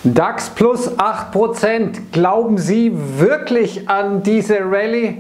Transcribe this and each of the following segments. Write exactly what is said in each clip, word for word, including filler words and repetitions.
DAX plus acht Prozent. Glauben Sie wirklich an diese Rallye?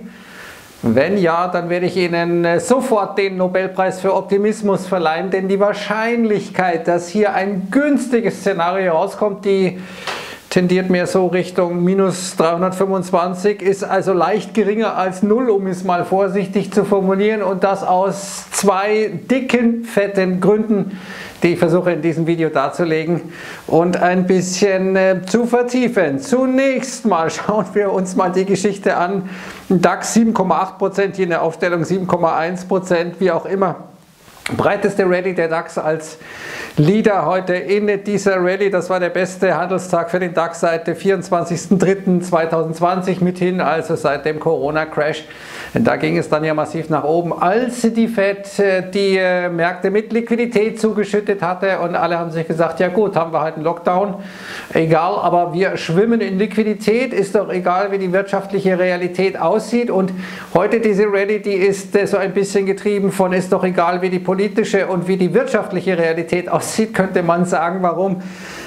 Wenn ja, dann werde ich Ihnen sofort den Nobelpreis für Optimismus verleihen, denn die Wahrscheinlichkeit, dass hier ein günstiges Szenario rauskommt, die tendiert mehr so Richtung minus dreihundertfünfundzwanzig, ist also leicht geringer als null, um es mal vorsichtig zu formulieren, und das aus zwei dicken, fetten Gründen, die ich versuche in diesem Video darzulegen und ein bisschen äh, zu vertiefen. Zunächst mal schauen wir uns mal die Geschichte an. DAX sieben Komma acht Prozent, hier in der Aufstellung sieben Komma eins Prozent, wie auch immer. Breiteste Rallye der DAX als Leader heute in dieser Rallye. Das war der beste Handelstag für den DAX seit dem vierundzwanzigsten dritten zweitausendzwanzig mithin, also seit dem Corona-Crash. Da ging es dann ja massiv nach oben, als die Fed die Märkte mit Liquidität zugeschüttet hatte und alle haben sich gesagt, ja gut, haben wir halt einen Lockdown, egal, aber wir schwimmen in Liquidität, ist doch egal, wie die wirtschaftliche Realität aussieht. Und heute diese Rallye, die ist so ein bisschen getrieben von, ist doch egal, wie die politische und wie die wirtschaftliche Realität aussieht, könnte man sagen. Warum?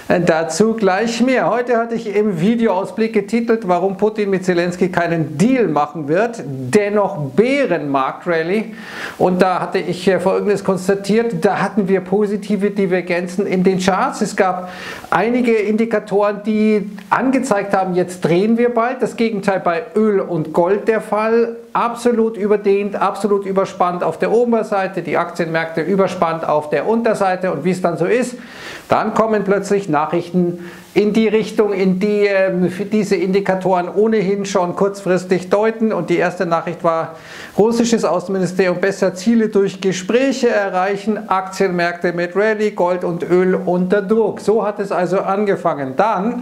Dazu gleich mehr. Heute hatte ich im Videoausblick getitelt, warum Putin mit Zelensky keinen Deal machen wird, dennoch Bärenmarkt-Rallye. Und da hatte ich Folgendes konstatiert, da hatten wir positive Divergenzen in den Charts. Es gab einige Indikatoren, die angezeigt haben, jetzt drehen wir bald. Das Gegenteil bei Öl und Gold der Fall. Absolut überdehnt, absolut überspannt auf der Oberseite, die Aktienmärkte überspannt auf der Unterseite. Und wie es dann so ist, dann kommen plötzlich Nachrichten in die Richtung, in die äh, diese Indikatoren ohnehin schon kurzfristig deuten. Und die erste Nachricht war, russisches Außenministerium besser Ziele durch Gespräche erreichen, Aktienmärkte mit Rallye, Gold und Öl unter Druck. So hat es also angefangen. Dann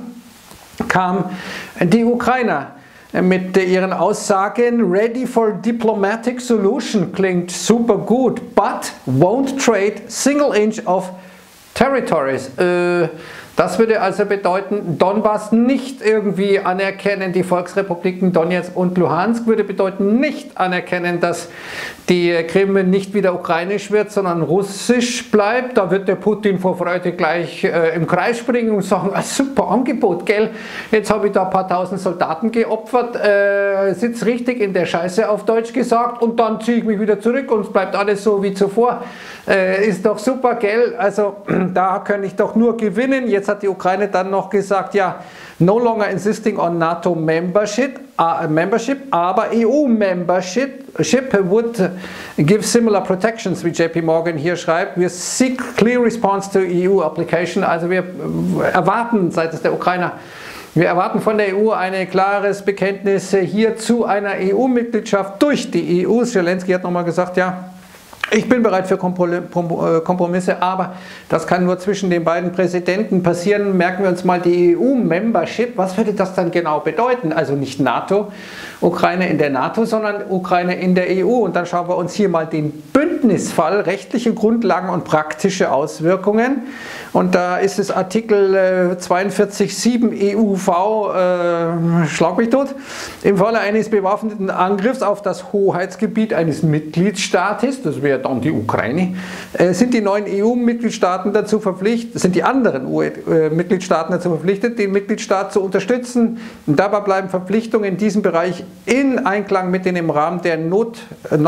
kam die Ukrainer mit ihren Aussagen, ready for diplomatic solution, klingt super gut, but won't trade single inch of territories. Äh, das würde also bedeuten, Donbass nicht irgendwie anerkennen, die Volksrepubliken Donetsk und Luhansk würde bedeuten, nicht anerkennen, dass die Krim nicht wieder ukrainisch wird, sondern russisch bleibt. Da wird der Putin vor Freude gleich äh, im Kreis springen und sagen, ah, super Angebot, gell? Jetzt habe ich da ein paar tausend Soldaten geopfert, äh, sitze richtig in der Scheiße auf Deutsch gesagt, und dann ziehe ich mich wieder zurück und es bleibt alles so wie zuvor. Äh, ist doch super, gell? Also da kann ich doch nur gewinnen. Jetzt hat die Ukraine dann noch gesagt, ja, no longer insisting on NATO membership, uh, membership aber E U-Membership would give similar protections, wie J P Morgan hier schreibt. Wir seek clear response to E U application, also wir erwarten seitens der Ukrainer, wir erwarten von der E U ein klares Bekenntnis hier zu einer E U-Mitgliedschaft durch die E U. Zelensky hat nochmal gesagt, ja, ich bin bereit für Kompromisse, aber das kann nur zwischen den beiden Präsidenten passieren. Merken wir uns mal die E U-Membership. Was würde das dann genau bedeuten? Also nicht NATO, Ukraine in der NATO, sondern Ukraine in der E U. Und dann schauen wir uns hier mal den Bündnisfall, rechtliche Grundlagen und praktische Auswirkungen. Und da ist es Artikel zweiundvierzig Komma sieben E U V, äh, schlag mich tot. Im Falle eines bewaffneten Angriffs auf das Hoheitsgebiet eines Mitgliedstaates, das wäre dann die Ukraine, äh, sind die neuen E U-Mitgliedstaaten dazu verpflichtet, sind die anderen Mitgliedstaaten dazu verpflichtet, den Mitgliedstaat zu unterstützen. Und dabei bleiben Verpflichtungen in diesem Bereich in Einklang mit den im Rahmen der Not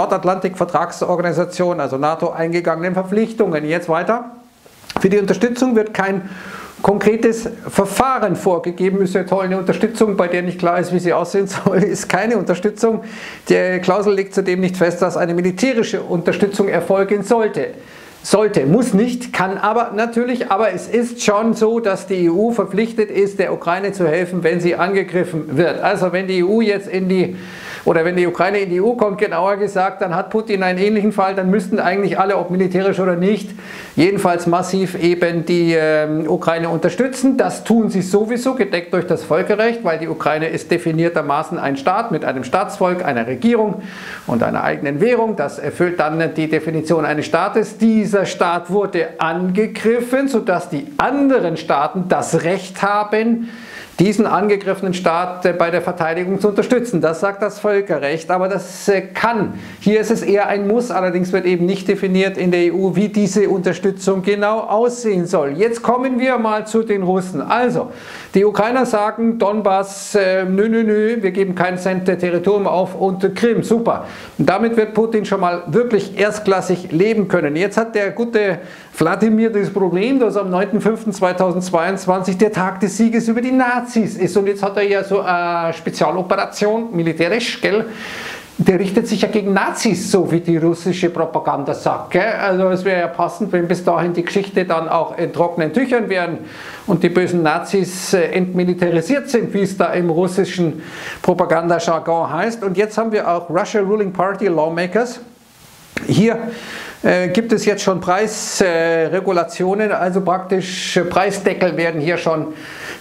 Nordatlantik-Vertragsorganisation, also NATO, eingegangenen Verpflichtungen. Jetzt weiter. Für die Unterstützung wird kein konkretes Verfahren vorgegeben. Ist ja toll, eine Unterstützung, bei der nicht klar ist, wie sie aussehen soll, ist keine Unterstützung. Die Klausel legt zudem nicht fest, dass eine militärische Unterstützung erfolgen sollte. Sollte, muss nicht, kann aber natürlich, aber es ist schon so, dass die E U verpflichtet ist, der Ukraine zu helfen, wenn sie angegriffen wird. Also wenn die E U jetzt in die, oder wenn die Ukraine in die E U kommt, genauer gesagt, dann hat Putin einen ähnlichen Fall, dann müssten eigentlich alle, ob militärisch oder nicht, jedenfalls massiv eben die äh, Ukraine unterstützen. Das tun sie sowieso, gedeckt durch das Völkerrecht, weil die Ukraine ist definiertermaßen ein Staat mit einem Staatsvolk, einer Regierung und einer eigenen Währung. Das erfüllt dann die Definition eines Staates. Dieser Staat wurde angegriffen, sodass die anderen Staaten das Recht haben, diesen angegriffenen Staat bei der Verteidigung zu unterstützen. Das sagt das Völkerrecht, aber das kann. Hier ist es eher ein Muss, allerdings wird eben nicht definiert in der E U, wie diese Unterstützung genau aussehen soll. Jetzt kommen wir mal zu den Russen. Also, die Ukrainer sagen, Donbass, äh, nö, nö, nö, wir geben keinen Cent der Territorium auf und Krim, super. Und damit wird Putin schon mal wirklich erstklassig leben können. Jetzt hat der gute Wladimir das Problem, dass am neunten fünften zweitausendzweiundzwanzig der Tag des Sieges über die Nazis ist. Und jetzt hat er ja so eine Spezialoperation, militärisch, gell? Der richtet sich ja gegen Nazis, so wie die russische Propaganda sagt. Gell? Also es wäre ja passend, wenn bis dahin die Geschichte dann auch in trockenen Tüchern wären und die bösen Nazis äh, entmilitarisiert sind, wie es da im russischen Propagandajargon heißt. Und jetzt haben wir auch Russia Ruling Party Lawmakers. Hier äh, gibt es jetzt schon Preisregulationen, äh, also praktisch äh, Preisdeckel werden hier schon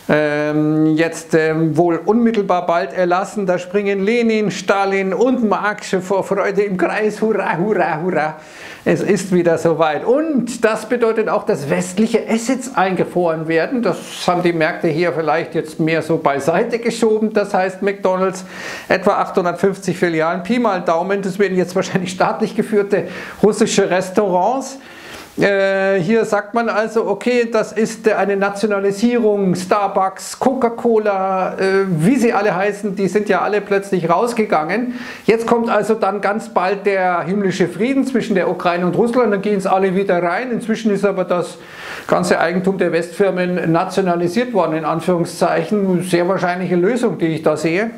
ähm, jetzt ähm, wohl unmittelbar bald erlassen. Da springen Lenin, Stalin und Marx vor Freude im Kreis. Hurra, hurra, hurra. Es ist wieder soweit. Und das bedeutet auch, dass westliche Assets eingefroren werden. Das haben die Märkte hier vielleicht jetzt mehr so beiseite geschoben. Das heißt, McDonald's etwa achthundertfünfzig Filialen, Pi mal Daumen. Das werden jetzt wahrscheinlich staatlich geführte russische Restaurants. Äh, hier sagt man also, okay, das ist eine Nationalisierung, Starbucks, Coca-Cola, äh, wie sie alle heißen, die sind ja alle plötzlich rausgegangen. Jetzt kommt also dann ganz bald der himmlische Frieden zwischen der Ukraine und Russland, dann gehen es alle wieder rein. Inzwischen ist aber das ganze Eigentum der Westfirmen nationalisiert worden, in Anführungszeichen. Sehr wahrscheinliche Lösung, die ich da sehe.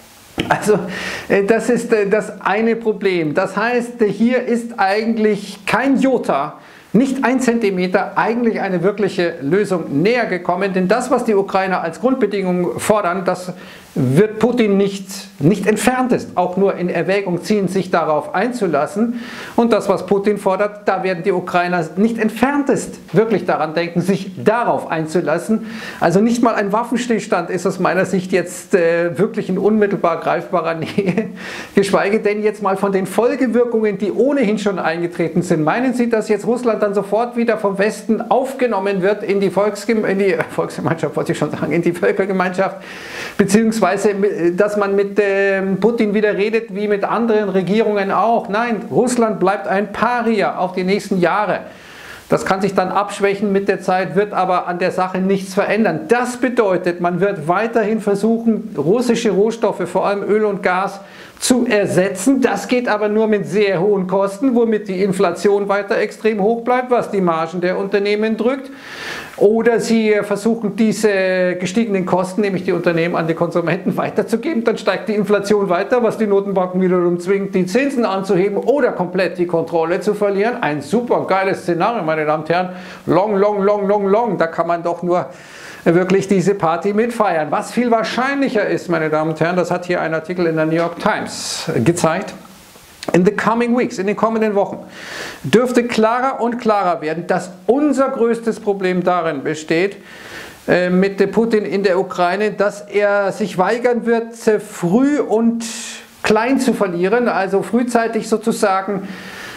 Also das ist das eine Problem. Das heißt, hier ist eigentlich kein Jota, nicht ein Zentimeter, eigentlich eine wirkliche Lösung näher gekommen, denn das, was die Ukrainer als Grundbedingung fordern, das wird Putin nicht, nicht entferntest auch nur in Erwägung ziehen, sich darauf einzulassen. Und das, was Putin fordert, da werden die Ukrainer nicht entferntest wirklich daran denken, sich darauf einzulassen. Also nicht mal ein Waffenstillstand ist aus meiner Sicht jetzt äh, wirklich in unmittelbar greifbarer Nähe, geschweige denn jetzt mal von den Folgewirkungen, die ohnehin schon eingetreten sind. Meinen Sie, dass jetzt Russland dann sofort wieder vom Westen aufgenommen wird in die, Volksgem in die Volksgemeinschaft, wollte ich schon sagen, in die Völkergemeinschaft, beziehungsweise dass man mit äh, Putin wieder redet wie mit anderen Regierungen auch? Nein, Russland bleibt ein Paria auf die nächsten Jahre. Das kann sich dann abschwächen mit der Zeit, wird aber an der Sache nichts verändern. Das bedeutet, man wird weiterhin versuchen, russische Rohstoffe, vor allem Öl und Gas, zu ersetzen. Das geht aber nur mit sehr hohen Kosten, womit die Inflation weiter extrem hoch bleibt, was die Margen der Unternehmen drückt. Oder sie versuchen, diese gestiegenen Kosten, nämlich die Unternehmen an die Konsumenten weiterzugeben. Dann steigt die Inflation weiter, was die Notenbanken wiederum zwingt, die Zinsen anzuheben oder komplett die Kontrolle zu verlieren. Ein super geiles Szenario, meine Damen und Herren. Long, long, long, long, long. Da kann man doch nur wirklich diese Party mitfeiern. Was viel wahrscheinlicher ist, meine Damen und Herren, das hat hier ein Artikel in der New York Times gezeigt. In the coming weeks, in den kommenden Wochen, dürfte klarer und klarer werden, dass unser größtes Problem darin besteht, äh, mit Putin in der Ukraine, dass er sich weigern wird, äh, früh und klein zu verlieren, also frühzeitig sozusagen,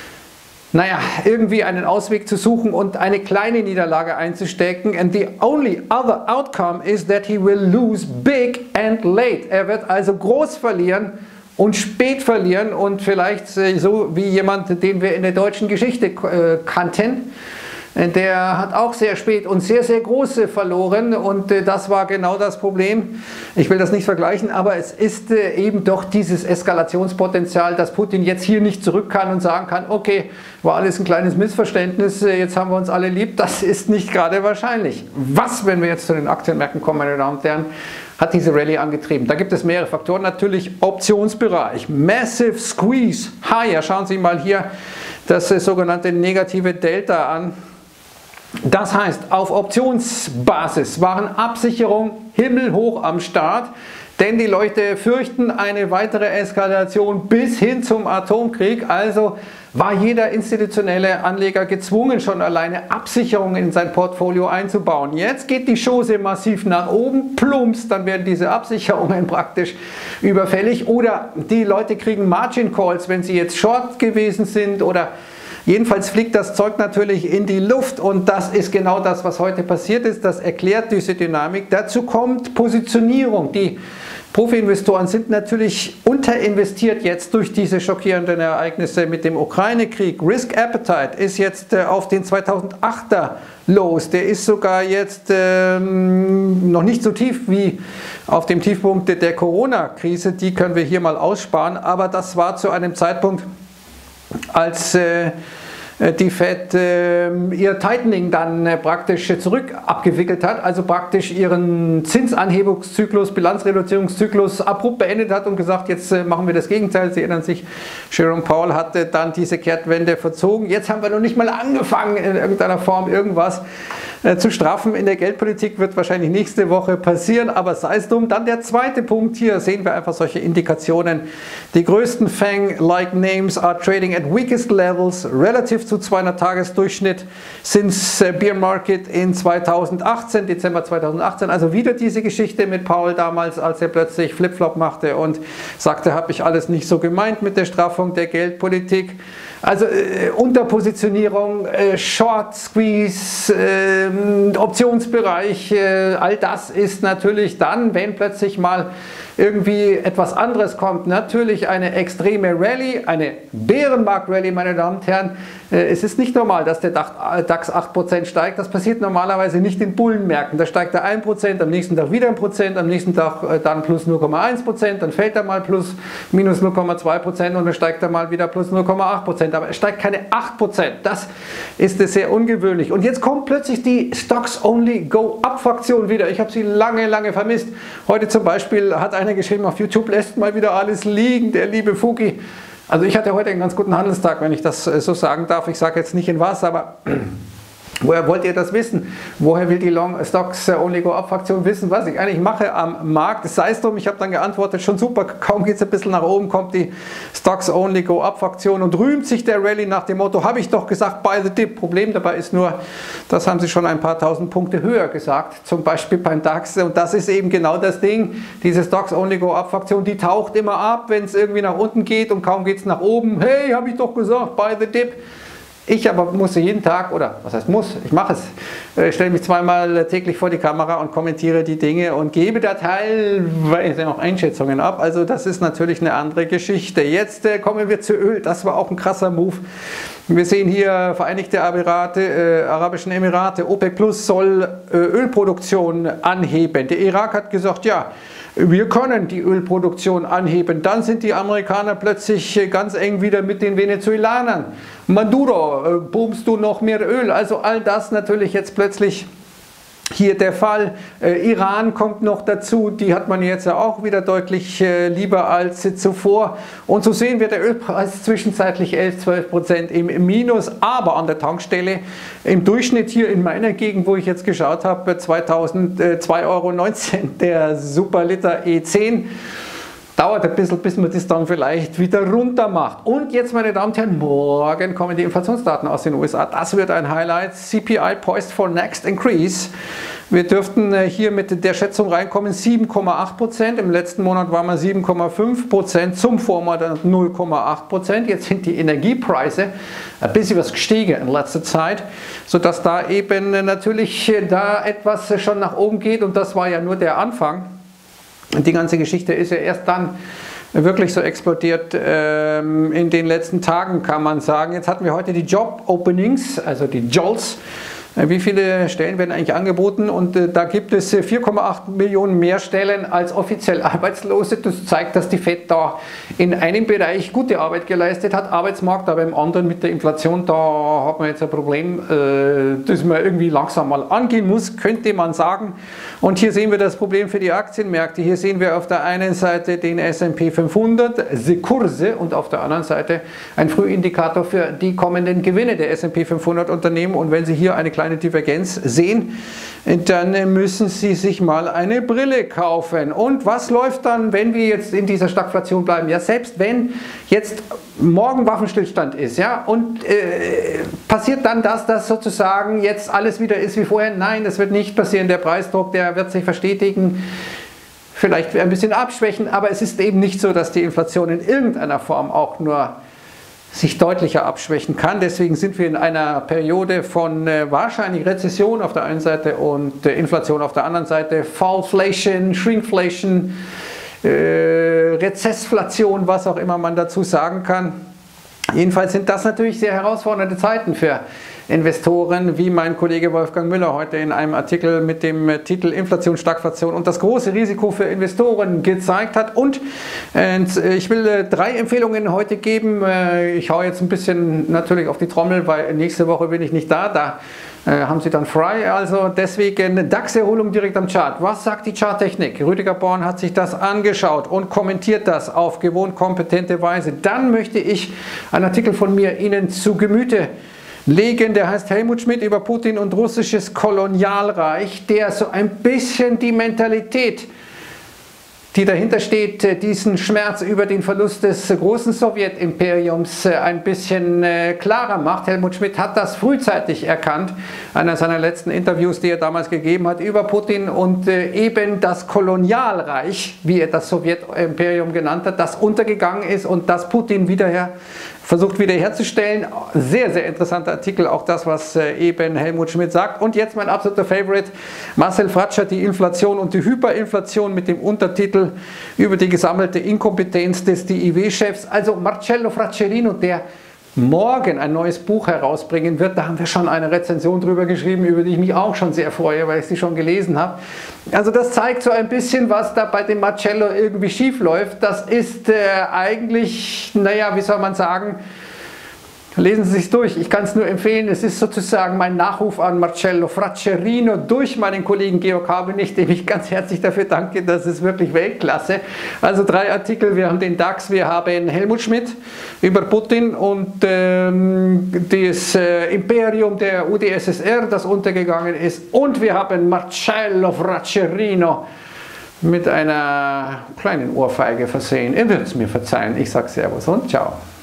naja, irgendwie einen Ausweg zu suchen und eine kleine Niederlage einzustecken. And the only other outcome is that he will lose big and late. Er wird also groß verlieren und spät verlieren und vielleicht so wie jemand, den wir in der deutschen Geschichte äh, kannten. Der hat auch sehr spät und sehr, sehr große verloren und äh, das war genau das Problem. Ich will das nicht vergleichen, aber es ist äh, eben doch dieses Eskalationspotenzial, dass Putin jetzt hier nicht zurück kann und sagen kann, okay, war alles ein kleines Missverständnis, äh, jetzt haben wir uns alle lieb, das ist nicht gerade wahrscheinlich. Was, wenn wir jetzt zu den Aktienmärkten kommen, meine Damen und Herren, hat diese Rallye angetrieben? Da gibt es mehrere Faktoren, natürlich Optionsbereich, Massive Squeeze, Higher, schauen Sie mal hier das äh, sogenannte negative Delta an. Das heißt, auf Optionsbasis waren Absicherungen himmelhoch am Start, denn die Leute fürchten eine weitere Eskalation bis hin zum Atomkrieg. Also war jeder institutionelle Anleger gezwungen, schon alleine Absicherungen in sein Portfolio einzubauen. Jetzt geht die Chose massiv nach oben, plumps, dann werden diese Absicherungen praktisch überfällig oder die Leute kriegen Margin Calls, wenn sie jetzt short gewesen sind oder Jedenfalls fliegt das Zeug natürlich in die Luft und das ist genau das, was heute passiert ist. Das erklärt diese Dynamik. Dazu kommt Positionierung. Die Profi-Investoren sind natürlich unterinvestiert jetzt durch diese schockierenden Ereignisse mit dem Ukraine-Krieg. Risk Appetite ist jetzt äh, auf den zweitausendachter los. Der ist sogar jetzt ähm, noch nicht so tief wie auf dem Tiefpunkt der Corona-Krise. Die können wir hier mal aussparen. Aber das war zu einem Zeitpunkt, als äh, die Fed äh, ihr Tightening dann äh, praktisch zurück abgewickelt hat, also praktisch ihren Zinsanhebungszyklus, Bilanzreduzierungszyklus abrupt beendet hat und gesagt, jetzt äh, machen wir das Gegenteil. Sie erinnern sich, Jerome Powell hatte dann diese Kehrtwende verzogen. Jetzt haben wir noch nicht mal angefangen, in irgendeiner Form irgendwas äh, zu straffen. In der Geldpolitik wird wahrscheinlich nächste Woche passieren, aber sei es drum. Dann der zweite Punkt, hier sehen wir einfach solche Indikationen. Die größten Fang-like Names are trading at weakest levels relative zu zweihundert-Tages-Durchschnitt since Bear Market in zweitausendachtzehn, Dezember zweitausendachtzehn. Also wieder diese Geschichte mit Powell damals, als er plötzlich Flip-Flop machte und sagte, habe ich alles nicht so gemeint mit der Straffung der Geldpolitik. Also äh, Unterpositionierung, äh, Short Squeeze, äh, Optionsbereich, äh, all das ist natürlich dann, wenn plötzlich mal irgendwie etwas anderes kommt, natürlich eine extreme Rallye, eine Bärenmarkt-Rallye, meine Damen und Herren. Es ist nicht normal, dass der DAX acht Prozent steigt. Das passiert normalerweise nicht in Bullenmärkten. Da steigt er ein Prozent, am nächsten Tag wieder ein Prozent, am nächsten Tag dann plus null Komma eins Prozent, dann fällt er mal plus minus null Komma zwei Prozent und dann steigt er mal wieder plus null Komma acht Prozent. Aber er steigt keine acht Prozent. Das ist sehr ungewöhnlich. Und jetzt kommt plötzlich die Stocks-Only-Go-Up-Fraktion wieder. Ich habe sie lange, lange vermisst. Heute zum Beispiel hat einer geschrieben auf YouTube, lässt mal wieder alles liegen, der liebe Fuki. Also ich hatte heute einen ganz guten Handelstag, wenn ich das so sagen darf. Ich sage jetzt nicht in was, aber woher wollt ihr das wissen? Woher will die Long Stocks Only Go Up Fraktion wissen, was ich eigentlich mache am Markt? Sei es drum, ich habe dann geantwortet, schon super, kaum geht es ein bisschen nach oben, kommt die Stocks Only Go Up Fraktion und rühmt sich der Rallye nach dem Motto, habe ich doch gesagt, buy the dip. Problem dabei ist nur, das haben sie schon ein paar tausend Punkte höher gesagt, zum Beispiel beim DAX, und das ist eben genau das Ding, diese Stocks Only Go Up Fraktion, die taucht immer ab, wenn es irgendwie nach unten geht und kaum geht es nach oben, hey, habe ich doch gesagt, buy the dip. Ich aber muss jeden Tag, oder was heißt muss, ich mache es, äh, stelle mich zweimal täglich vor die Kamera und kommentiere die Dinge und gebe da teilweise noch Einschätzungen ab. Also das ist natürlich eine andere Geschichte. Jetzt äh, kommen wir zu Öl, das war auch ein krasser Move. Wir sehen hier Vereinigte Emirate, äh, Arabischen Emirate, OPEC Plus soll äh, Ölproduktion anheben. Der Irak hat gesagt, ja, wir können die Ölproduktion anheben. Dann sind die Amerikaner plötzlich ganz eng wieder mit den Venezolanern. Maduro, boomst du noch mehr Öl? Also all das natürlich jetzt plötzlich hier der Fall. Äh, Iran kommt noch dazu, die hat man jetzt ja auch wieder deutlich äh, lieber als äh, zuvor. Und so sehen wir der Ölpreis zwischenzeitlich elf bis zwölf Prozent im, im Minus, aber an der Tankstelle im Durchschnitt hier in meiner Gegend, wo ich jetzt geschaut habe, zwei Euro neunzehn der Superliter E zehn. Dauert ein bisschen, bis man das dann vielleicht wieder runter macht. Und jetzt, meine Damen und Herren, morgen kommen die Inflationsdaten aus den U S A. Das wird ein Highlight. C P I poised for next increase. Wir dürften hier mit der Schätzung reinkommen, sieben Komma acht Prozent. Im letzten Monat waren wir sieben Komma fünf Prozent, zum Vormonat null Komma acht Prozent. Jetzt sind die Energiepreise ein bisschen was gestiegen in letzter Zeit, sodass da eben natürlich da etwas schon nach oben geht. Und das war ja nur der Anfang. Die ganze Geschichte ist ja erst dann wirklich so explodiert ähm, in den letzten Tagen, kann man sagen. Jetzt hatten wir heute die Job Openings, also die Jolts. Wie viele Stellen werden eigentlich angeboten? Und äh, da gibt es äh, vier Komma acht Millionen mehr Stellen als offiziell Arbeitslose. Das zeigt, dass die Fed da in einem Bereich gute Arbeit geleistet hat, Arbeitsmarkt, aber im anderen mit der Inflation, da hat man jetzt ein Problem, äh, das man irgendwie langsam mal angehen muss, könnte man sagen. Und hier sehen wir das Problem für die Aktienmärkte. Hier sehen wir auf der einen Seite den S und P fünfhundert, die Kurse, und auf der anderen Seite ein Frühindikator für die kommenden Gewinne der S und P fünfhundert Unternehmen. Und wenn Sie hier eine kleine Divergenz sehen, dann müssen Sie sich mal eine Brille kaufen. Und was läuft dann, wenn wir jetzt in dieser Stagflation bleiben? Ja, selbst wenn jetzt morgen Waffenstillstand ist, ja, und äh, passiert dann das, dass sozusagen jetzt alles wieder ist wie vorher? Nein, das wird nicht passieren. Der Preisdruck, der wird sich verstetigen, vielleicht ein bisschen abschwächen, aber es ist eben nicht so, dass die Inflation in irgendeiner Form auch nur sich deutlicher abschwächen kann. Deswegen sind wir in einer Periode von äh, wahrscheinlich Rezession auf der einen Seite und äh, Inflation auf der anderen Seite, Fallflation, Shrinkflation, äh, Rezessflation, was auch immer man dazu sagen kann. Jedenfalls sind das natürlich sehr herausfordernde Zeiten für Investoren, wie mein Kollege Wolfgang Müller heute in einem Artikel mit dem Titel Inflation, Stagflation und das große Risiko für Investoren gezeigt hat. Und äh, ich will äh, drei Empfehlungen heute geben. Äh, ich haue jetzt ein bisschen natürlich auf die Trommel, weil nächste Woche bin ich nicht da. Da äh, haben Sie dann frei. Also deswegen DAX-Erholung direkt am Chart. Was sagt die Charttechnik? Rüdiger Born hat sich das angeschaut und kommentiert das auf gewohnt kompetente Weise. Dann möchte ich einen Artikel von mir Ihnen zu Gemüte legen, der heißt Helmut Schmidt über Putin und russisches Kolonialreich, der so ein bisschen die Mentalität, die dahinter steht, diesen Schmerz über den Verlust des großen Sowjetimperiums ein bisschen klarer macht. Helmut Schmidt hat das frühzeitig erkannt, einer seiner letzten Interviews, die er damals gegeben hat über Putin und eben das Kolonialreich, wie er das Sowjetimperium genannt hat, das untergegangen ist und das Putin wiederher versucht wiederherzustellen. Sehr, sehr interessanter Artikel, auch das, was äh, eben Helmut Schmidt sagt. Und jetzt mein absoluter Favorite, Marcel Fratscher, die Inflation und die Hyperinflation mit dem Untertitel über die gesammelte Inkompetenz des D I W-Chefs. Also Marcello Fraccherino, der morgen ein neues Buch herausbringen wird. Da haben wir schon eine Rezension drüber geschrieben, über die ich mich auch schon sehr freue, weil ich sie schon gelesen habe. Also das zeigt so ein bisschen, was da bei dem Marcello irgendwie schief läuft. Das ist äh, eigentlich, naja, wie soll man sagen, lesen Sie es durch. Ich kann es nur empfehlen. Es ist sozusagen mein Nachruf an Marcello Fraccherino durch meinen Kollegen Georg Habenig, dem ich ganz herzlich dafür danke. Das ist wirklich Weltklasse. Also drei Artikel. Wir haben den DAX, wir haben Helmut Schmidt über Putin und ähm, das äh, Imperium der U d S S R, das untergegangen ist. Und wir haben Marcello Fraccherino mit einer kleinen Ohrfeige versehen. Er wird es mir verzeihen. Ich sage Servus und Ciao.